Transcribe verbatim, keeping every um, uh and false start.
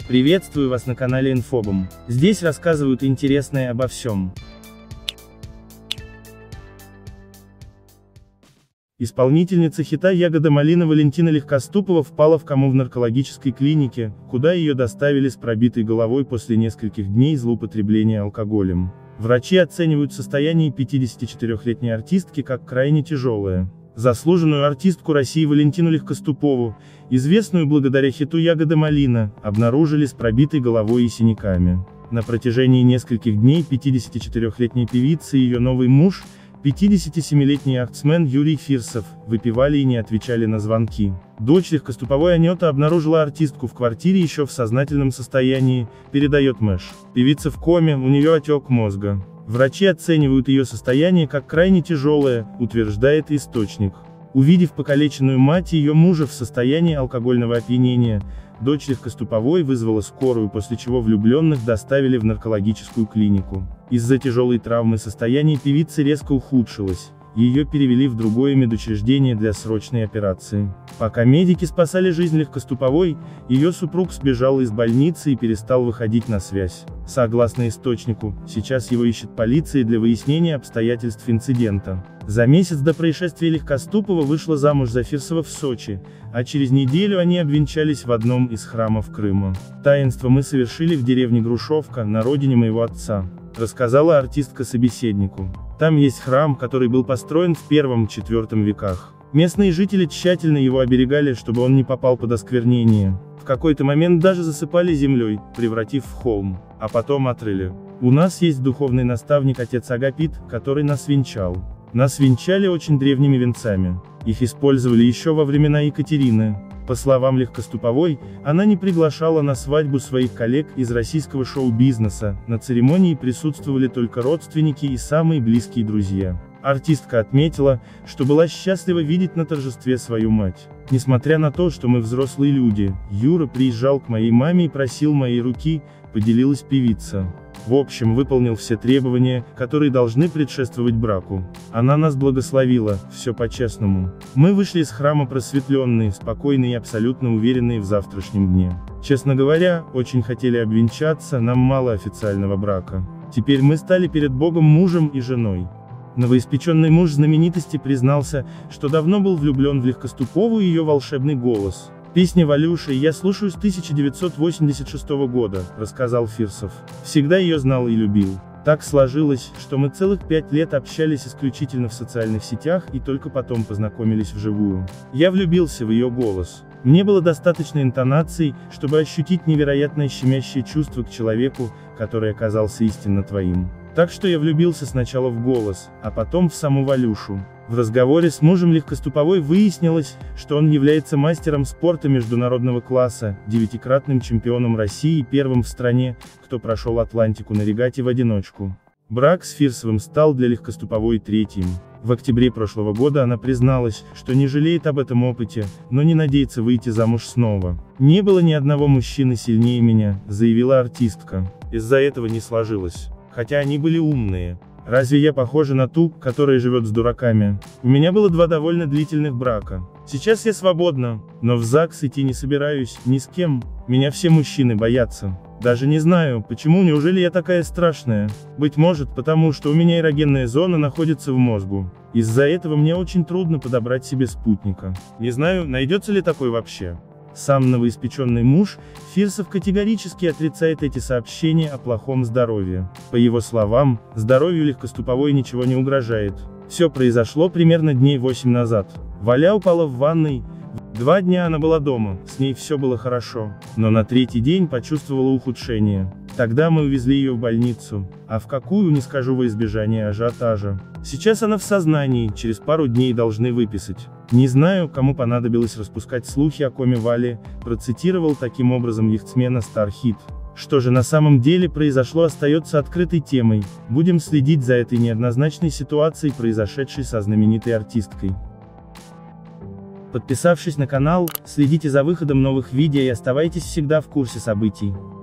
Приветствую вас на канале Инфобум. Здесь рассказывают интересное обо всем. Исполнительница хита «Ягода малина» Валентина Легкоступова впала в кому в наркологической клинике, куда ее доставили с пробитой головой после нескольких дней злоупотребления алкоголем. Врачи оценивают состояние пятидесятичетырёхлетней артистки как крайне тяжелое. Заслуженную артистку России Валентину Легкоступову, известную благодаря хиту «Ягода малина», обнаружили с пробитой головой и синяками. На протяжении нескольких дней пятидесятичетырёхлетняя певица и ее новый муж, пятидесятисемилетний яхтсмен Юрий Фирсов, выпивали и не отвечали на звонки. Дочь Легкоступовой Анюта обнаружила артистку в квартире еще в сознательном состоянии, передает Мэш. Певица в коме, у нее отек мозга. Врачи оценивают ее состояние как крайне тяжелое, утверждает источник. Увидев покалеченную мать и ее мужа в состоянии алкогольного опьянения, дочь Легкоступовой вызвала скорую, после чего влюбленных доставили в наркологическую клинику. Из-за тяжелой травмы состояние певицы резко ухудшилось. Ее перевели в другое медучреждение для срочной операции. Пока медики спасали жизнь Легкоступовой, ее супруг сбежал из больницы и перестал выходить на связь. Согласно источнику, сейчас его ищет полиция для выяснения обстоятельств инцидента. За месяц до происшествия Легкоступова вышла замуж за Фирсова в Сочи, а через неделю они обвенчались в одном из храмов Крыма. «Таинство мы совершили в деревне Грушевка, на родине моего отца», рассказала артистка собеседнику. Там есть храм, который был построен в первом-четвёртом веках. Местные жители тщательно его оберегали, чтобы он не попал под осквернение. В какой-то момент даже засыпали землей, превратив в холм, а потом отрыли. У нас есть духовный наставник отец Агапит, который нас венчал. Нас венчали очень древними венцами. Их использовали еще во времена Екатерины. По словам Легкоступовой, она не приглашала на свадьбу своих коллег из российского шоу-бизнеса, на церемонии присутствовали только родственники и самые близкие друзья. Артистка отметила, что была счастлива видеть на торжестве свою мать. «Несмотря на то, что мы взрослые люди, Юра приезжал к моей маме и просил моей руки», поделилась певица. «В общем, выполнил все требования, которые должны предшествовать браку. Она нас благословила, все по-честному. Мы вышли из храма просветленные, спокойные и абсолютно уверенные в завтрашнем дне. Честно говоря, очень хотели обвенчаться, нам мало официального брака. Теперь мы стали перед Богом мужем и женой». Новоиспеченный муж знаменитости признался, что давно был влюблен в Легкоступову и ее волшебный голос. «Песня Валюши я слушаю с тысяча девятьсот восемьдесят шестого года», рассказал Фирсов. «Всегда ее знал и любил. Так сложилось, что мы целых пять лет общались исключительно в социальных сетях и только потом познакомились вживую. Я влюбился в ее голос. Мне было достаточно интонаций, чтобы ощутить невероятное щемящее чувство к человеку, который оказался истинно твоим. Так что я влюбился сначала в голос, а потом в саму Валюшу». В разговоре с мужем Легкоступовой выяснилось, что он является мастером спорта международного класса, девятикратным чемпионом России и первым в стране, кто прошел Атлантику на регате в одиночку. Брак с Фирсовым стал для Легкоступовой третьим. В октябре прошлого года она призналась, что не жалеет об этом опыте, но не надеется выйти замуж снова. «Не было ни одного мужчины сильнее меня», заявила артистка. «Из-за этого не сложилось. Хотя они были умные. Разве я похожа на ту, которая живет с дураками? У меня было два довольно длительных брака. Сейчас я свободна, но в ЗАГС идти не собираюсь, ни с кем. Меня все мужчины боятся. Даже не знаю, почему, неужели я такая страшная? Быть может, потому что у меня эрогенная зона находится в мозгу. Из-за этого мне очень трудно подобрать себе спутника. Не знаю, найдется ли такой вообще». Сам новоиспеченный муж, Фирсов, категорически отрицает эти сообщения о плохом здоровье. По его словам, здоровью Легкоступовой ничего не угрожает. Все произошло примерно дней восемь назад. Валя упала в ванной. Два дня она была дома, с ней все было хорошо. Но на третий день почувствовала ухудшение. Тогда мы увезли ее в больницу. А в какую, не скажу во избежание ажиотажа. Сейчас она в сознании, через пару дней должны выписать. Не знаю, кому понадобилось распускать слухи о коме Вали, процитировал таким образом яхтсмена Starhit. Что же на самом деле произошло, остается открытой темой. Будем следить за этой неоднозначной ситуацией, произошедшей со знаменитой артисткой. Подписавшись на канал, следите за выходом новых видео и оставайтесь всегда в курсе событий.